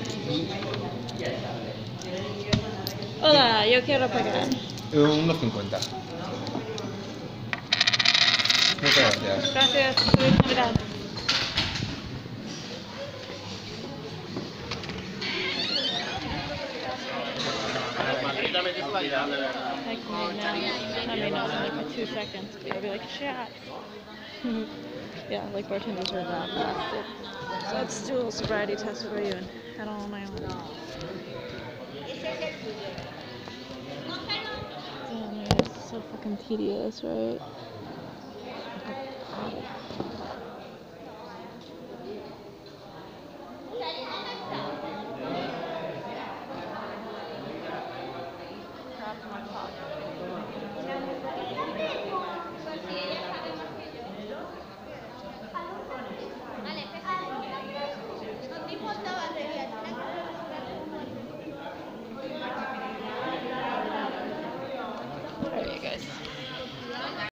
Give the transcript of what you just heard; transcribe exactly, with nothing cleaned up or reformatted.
Hola, yo quiero pagar. Un dos cincuenta. Muchas gracias. Gracias, feliz Navidad. Like me now. I mean, not only for two seconds, but I'll be like, shit. Yeah, like bartenders are that bastard. So let's do a little sobriety test for you and head on my own. Damn, man, it's so fucking tedious, right?